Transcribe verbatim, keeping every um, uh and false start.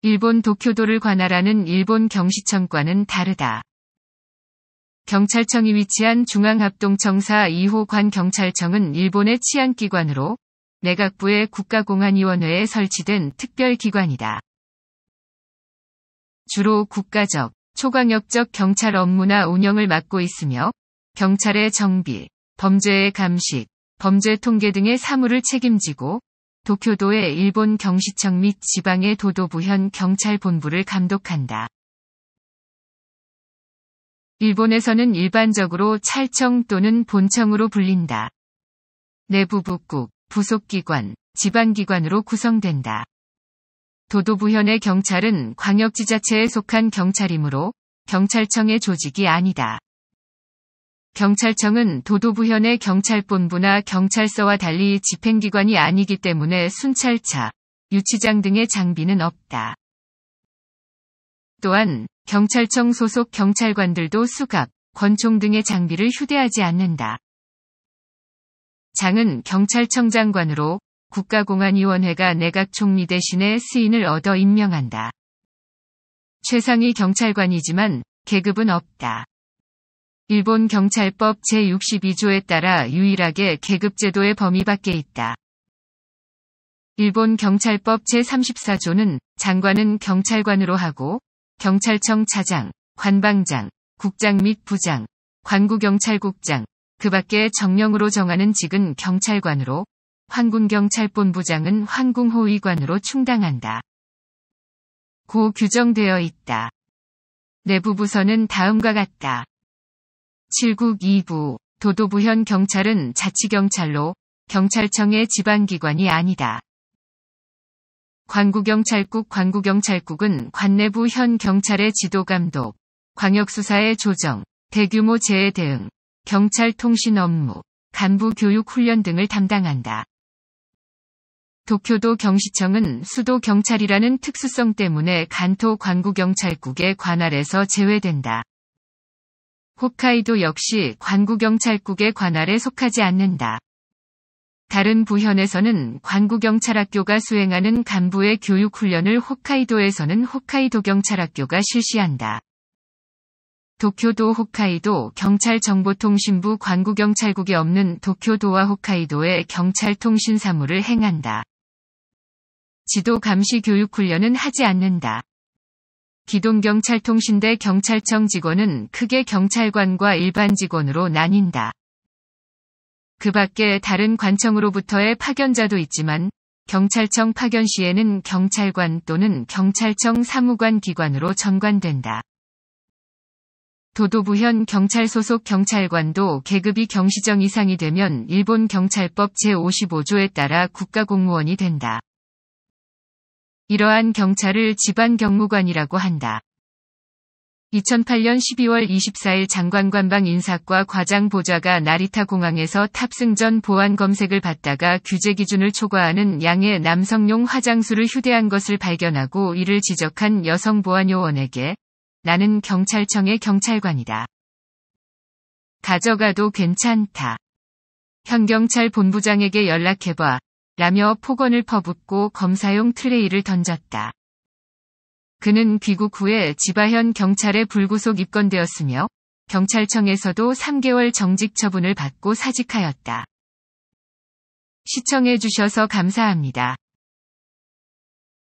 일본 도쿄도를 관할하는 일본 경시청과는 다르다. 경찰청이 위치한 중앙합동청사 이 호 관경찰청은 일본의 치안기관으로 내각부의 국가공안위원회에 설치된 특별기관이다. 주로 국가적, 초광역적 경찰 업무나 운영을 맡고 있으며 경찰의 정비, 범죄의 감식, 범죄 통계 등의 사무를 책임지고 도쿄도의 일본 경시청 및 지방의 도도부현 경찰본부를 감독한다. 일본에서는 일반적으로 찰청 또는 본청으로 불린다. 내부부국, 부속기관, 지방기관으로 구성된다. 도도부현의 경찰은 광역지자체에 속한 경찰이므로 경찰청의 조직이 아니다. 경찰청은 도도부현의 경찰본부나 경찰서와 달리 집행기관이 아니기 때문에 순찰차, 유치장 등의 장비는 없다. 또한 경찰청 소속 경찰관들도 수갑, 권총 등의 장비를 휴대하지 않는다. 장은 경찰청장관으로 국가공안위원회가 내각총리 대신에 스인을 얻어 임명한다. 최상위 경찰관이지만 계급은 없다. 일본 경찰법 제육십이 조에 따라 유일하게 계급제도의 범위 밖에 있다. 일본 경찰법 제삼십사 조는 장관은 경찰관으로 하고 경찰청 차장, 관방장, 국장 및 부장, 관구경찰국장, 그 밖에 정령으로 정하는 직은 경찰관으로 환군경찰본부장은 환궁호위관으로 충당한다. 고 규정되어 있다. 내부부서는 다음과 같다. 칠국 이 부, 도도부현 경찰은 자치경찰로 경찰청의 지방기관이 아니다. 관구경찰국 관구경찰국은 관내부 현 경찰의 지도감독, 광역수사의 조정, 대규모 재해 대응, 경찰 통신 업무, 간부 교육 훈련 등을 담당한다. 도쿄도 경시청은 수도 경찰이라는 특수성 때문에 간토 관구경찰국의 관할에서 제외된다. 홋카이도 역시 관구경찰국의 관할에 속하지 않는다. 다른 부현에서는 관구경찰학교가 수행하는 간부의 교육훈련을 홋카이도에서는 홋카이도경찰학교가 실시한다. 도쿄도 홋카이도 경찰정보통신부 관구경찰국이 없는 도쿄도와 홋카이도의 경찰통신 사무를 행한다. 지도 감시 교육훈련은 하지 않는다. 기동경찰통신대 경찰청 직원은 크게 경찰관과 일반 직원으로 나뉜다. 그 밖에 다른 관청으로부터의 파견자도 있지만 경찰청 파견 시에는 경찰관 또는 경찰청 사무관 기관으로 전관된다. 도도부현 경찰 소속 경찰관도 계급이 경시정 이상이 되면 일본 경찰법 제오십오 조에 따라 국가공무원이 된다. 이러한 경찰을 지방경무관이라고 한다. 이천팔 년 십이월 이십사일 장관관방 인사과 과장 보좌가 나리타 공항에서 탑승 전 보안 검색을 받다가 규제 기준을 초과하는 양의 남성용 화장수를 휴대한 것을 발견하고 이를 지적한 여성 보안요원에게 나는 경찰청의 경찰관이다. 가져가도 괜찮다. 현경찰 본부장에게 연락해봐. 라며 폭언을 퍼붓고 검사용 트레이를 던졌다. 그는 귀국 후에 지바현 경찰에 불구속 입건되었으며 경찰청에서도 삼 개월 정직 처분을 받고 사직하였다. 시청해주셔서 감사합니다.